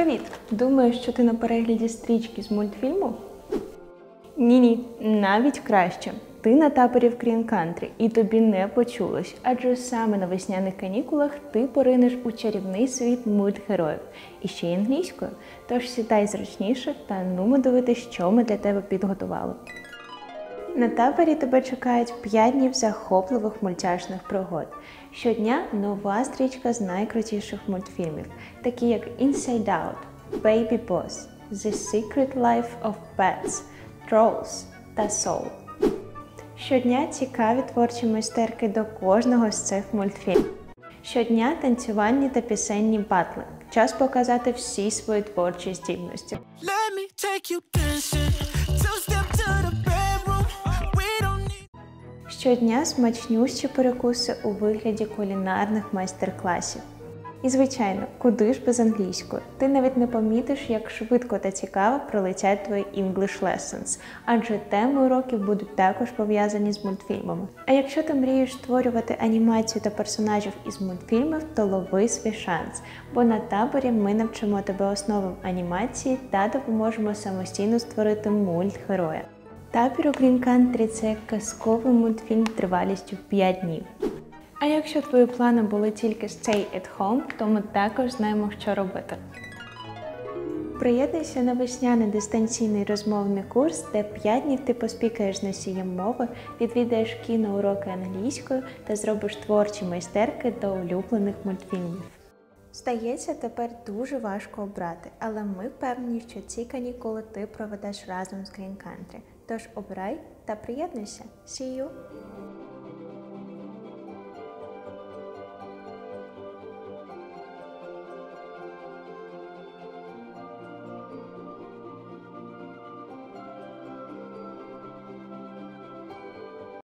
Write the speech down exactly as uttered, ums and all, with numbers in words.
Привіт! Думаєш, що ти на перегляді стрічки з мультфільму? Ні-ні, навіть краще. Ти на таборі в Green Country, і тобі не почулось, адже саме на весняних канікулах ти поринеш у чарівний світ мультгероїв. І ще й англійською. Тож сідай зручніше та нумо дивитись, що ми для тебе підготували. На таборі тебе чекають п'ять днів захопливих мультяшних пригод. Щодня нова стрічка з найкрутіших мультфільмів, такі як Inside Out, Baby Boss, The Secret Life of Pets, Trolls та Soul. Щодня цікаві творчі майстерки до кожного з цих мультфільмів. Щодня танцювальні та пісенні батли. Час показати всі свої творчі здібності. Let me take you dancing, two-step to the bedroom. We don't need... Щодня смачнющі перекуси у вигляді кулінарних майстер-класів. І, звичайно, куди ж без англійської? Ти навіть не помітиш, як швидко та цікаво пролетять твої English Lessons, адже теми уроків будуть також пов'язані з мультфільмами. А якщо ти мрієш створювати анімацію та персонажів із мультфільмів, то лови свій шанс, бо на таборі ми навчимо тебе основам анімації та допоможемо самостійно створити мультгероя. Табір у Green Country – це як казковий мультфільм тривалістю п'ять днів. А якщо твої плани були тільки stay at home, то ми також знаємо, що робити. Приєднуйся на весняний дистанційний розмовний курс, де п'ять днів ти поспікаєш з носієм мови, відвідаєш кіноуроки англійською та зробиш творчі майстерки до улюблених мультфільмів. Здається, тепер дуже важко обрати, але ми впевнені, що ці канікули ти проведеш разом з Green Country. Тож обирай та приєднуйся. See you!